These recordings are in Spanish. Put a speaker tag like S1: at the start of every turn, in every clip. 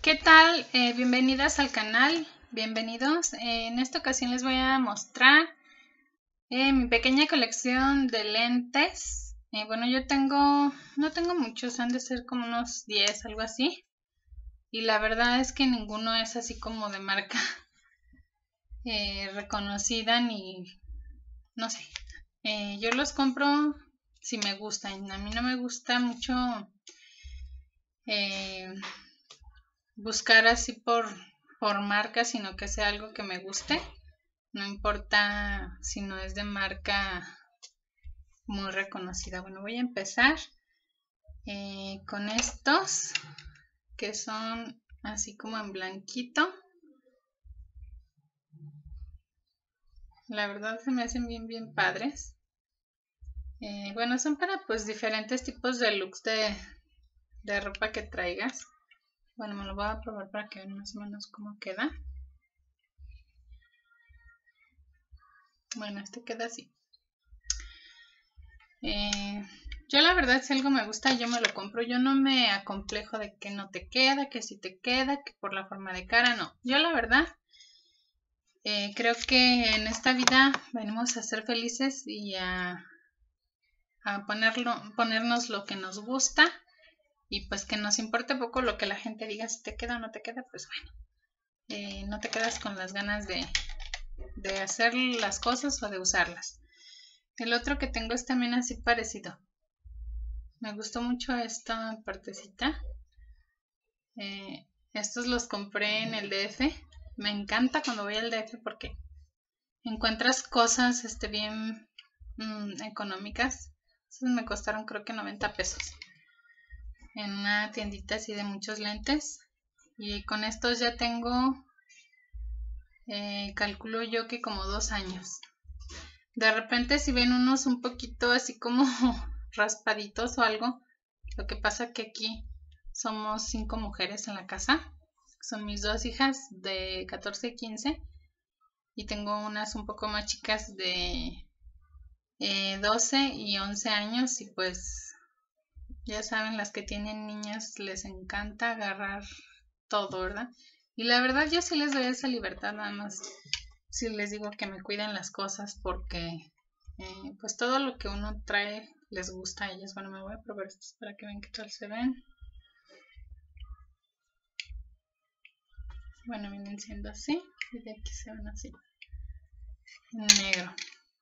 S1: ¿Qué tal? Bienvenidas al canal, bienvenidos. En esta ocasión les voy a mostrar mi pequeña colección de lentes. Bueno, no tengo muchos, han de ser como unos 10, algo así. Y la verdad es que ninguno es así como de marca reconocida ni, no sé. Yo los compro si me gustan. A mí no me gusta mucho buscar así por marca, sino que sea algo que me guste. No importa si no es de marca muy reconocida. Bueno, voy a empezar con estos que son así como en blanquito. La verdad se me hacen bien padres. Bueno, son para pues diferentes tipos de looks de ropa que traigas. Bueno, me lo voy a probar para que vean más o menos cómo queda. Bueno, este queda así. Yo la verdad si algo me gusta yo me lo compro. Yo no me acomplejo de que no te queda, que si te queda, que por la forma de cara, no. Yo la verdad creo que en esta vida venimos a ser felices y a ponernos lo que nos gusta y pues que nos importe poco lo que la gente diga, si te queda o no te queda, pues bueno, no te quedas con las ganas de hacer las cosas o de usarlas. El otro que tengo es también así parecido. Me gustó mucho esta partecita. Estos los compré en el DF. Me encanta cuando voy al DF porque encuentras cosas bien económicas. Estos me costaron creo que 90 pesos. En una tiendita así de muchos lentes. Y con estos ya tengo, calculo yo que como 2 años. De repente si ven unos un poquito así como raspaditos o algo, lo que pasa que aquí somos 5 mujeres en la casa. Son mis 2 hijas de 14 y 15 y tengo unas un poco más chicas de 12 y 11 años y pues ya saben, las que tienen niñas les encanta agarrar todo, ¿verdad? Y la verdad yo sí les doy esa libertad, nada más si les digo que me cuiden las cosas porque pues todo lo que uno trae les gusta a ellas. Bueno, me voy a probar estos para que vean qué tal se ven. Bueno, vienen siendo así y de aquí se ven así en negro.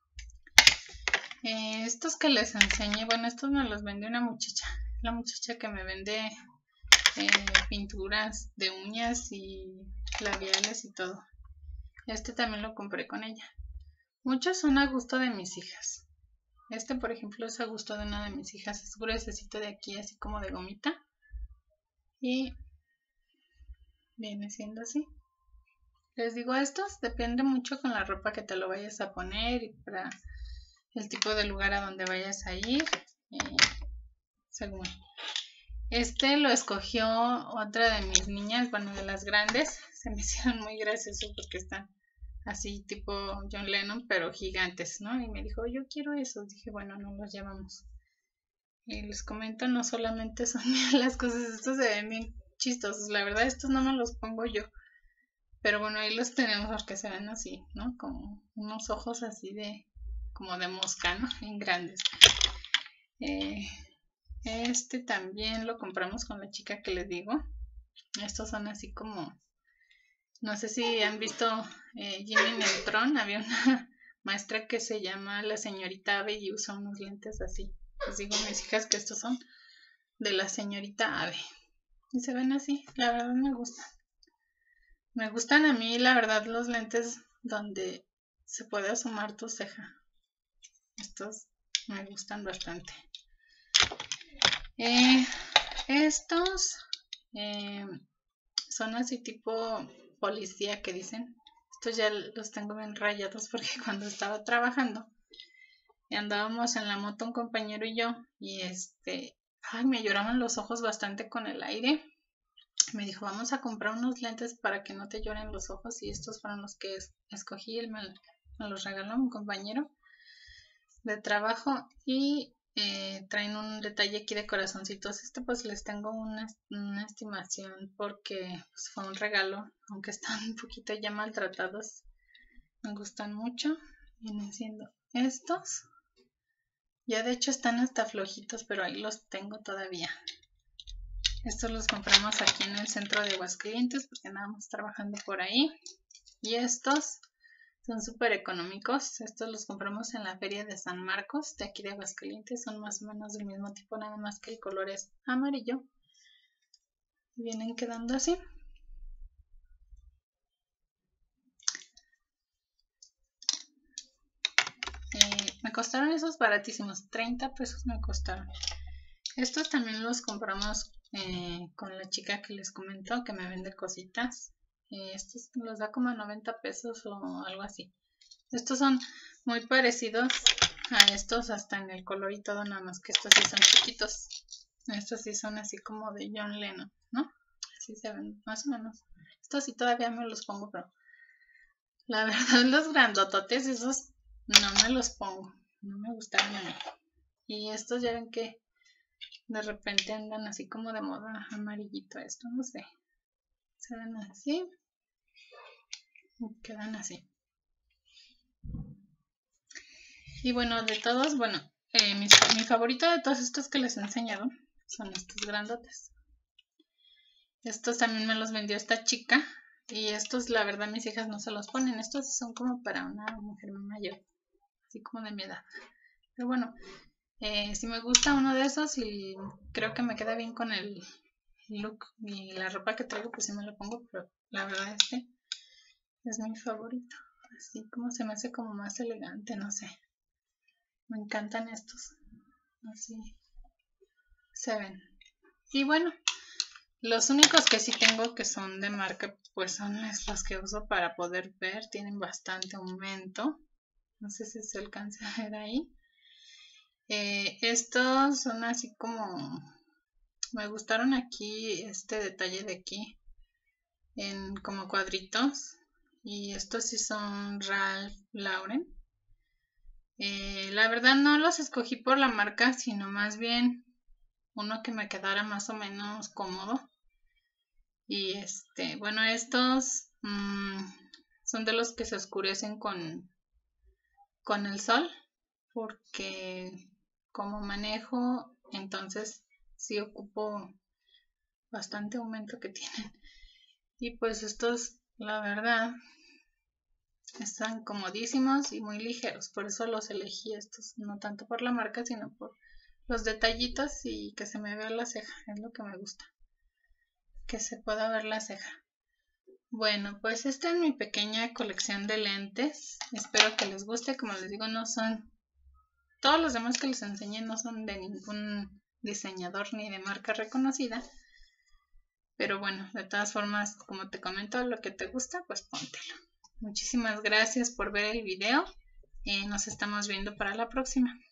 S1: Estos que les enseñé, bueno, estos me los vendió una muchacha, la muchacha que me vende pinturas de uñas y labiales y todo. Este también lo compré con ella. Muchos son a gusto de mis hijas. Este, por ejemplo, es a gusto de una de mis hijas. Es gruesecito de aquí, así como de gomita. Y viene siendo así. Les digo, estos depende mucho con la ropa que te lo vayas a poner y para el tipo de lugar a donde vayas a ir. Según. Este lo escogió otra de mis niñas, bueno, de las grandes. Se me hicieron muy graciosos porque están así tipo John Lennon, pero gigantes, ¿no? Y me dijo, yo quiero esos. Dije, bueno, no los llevamos. Y les comento, no solamente son las cosas, estos se ven bien chistosos. La verdad, estos no me los pongo yo. Pero bueno, ahí los tenemos porque se ven así, ¿no? Como unos ojos así como de mosca, ¿no? Bien grandes. Este también lo compramos con la chica que les digo. Estos son así como, no sé si han visto Jimmy Neutron. Había una maestra que se llama la señorita Ave y usa unos lentes así. Les digo a mis hijas que estos son de la señorita Ave. Y se ven así, la verdad me gustan. Me gustan a mí, la verdad, los lentes donde se puede asomar tu ceja. Estos me gustan bastante. Estos son así tipo policía que dicen. Estos ya los tengo bien rayados porque cuando estaba trabajando y andábamos en la moto un compañero y yo y me lloraban los ojos bastante con el aire. Me dijo, vamos a comprar unos lentes para que no te lloren los ojos y estos fueron los que escogí. Él me los regaló un compañero de trabajo y traen un detalle aquí de corazoncitos. Pues les tengo una estimación porque pues, fue un regalo, aunque están un poquito ya maltratados. Me gustan mucho. Vienen siendo estos. Ya de hecho están hasta flojitos, pero ahí los tengo todavía. Estos los compramos aquí en el centro de Aguascalientes porque andábamos trabajando por ahí. Y estos son súper económicos. Estos los compramos en la feria de San Marcos, de aquí de Aguascalientes. Son más o menos del mismo tipo, nada más que el color es amarillo. Vienen quedando así. Me costaron esos baratísimos, 30 pesos me costaron. Estos también los compramos con la chica que les comentó que me vende cositas. Estos los da como a 90 pesos o algo así. Estos son muy parecidos a estos hasta en el color y todo, nada más que estos sí son chiquitos. Estos sí son así como de John Lennon, ¿no? Así se ven, más o menos. Estos sí todavía me los pongo, pero la verdad los grandototes esos no me los pongo. No me gustan a mí. Y estos ya ven que de repente andan así como de moda amarillito esto, no sé. Se ven así. Y quedan así. Y bueno, de todos, bueno, mi favorito de todos estos que les he enseñado son estos grandotes. Estos también me los vendió esta chica. Y estos, la verdad, mis hijas no se los ponen. Estos son como para una mujer mayor. Así como de mi edad. Pero bueno, si me gusta uno de esos y creo que me queda bien con el look y la ropa que traigo, pues sí me lo pongo. Pero la verdad este es mi favorito. Así como se me hace como más elegante, no sé. Me encantan estos. Así se ven. Y bueno, los únicos que sí tengo que son de marca, pues son estos que uso para poder ver. Tienen bastante aumento. No sé si se alcanza a ver ahí. Estos son así como... Me gustaron aquí este detalle de aquí. En como cuadritos. Y estos sí son Ralph Lauren. La verdad no los escogí por la marca, sino más bien uno que me quedara más o menos cómodo. Y bueno, estos son de los que se oscurecen con el sol, porque como manejo, entonces sí ocupo bastante aumento que tienen. Y pues estos, la verdad, están comodísimos y muy ligeros, por eso los elegí estos, no tanto por la marca, sino por los detallitos y que se me vea la ceja, es lo que me gusta, que se pueda ver la ceja. Bueno, pues esta es mi pequeña colección de lentes, espero que les guste. Como les digo, no son, todos los demás que les enseñé no son de ningún diseñador ni de marca reconocida, pero bueno, de todas formas, como te comento, lo que te gusta, pues póntelo. Muchísimas gracias por ver el video. Nos estamos viendo para la próxima.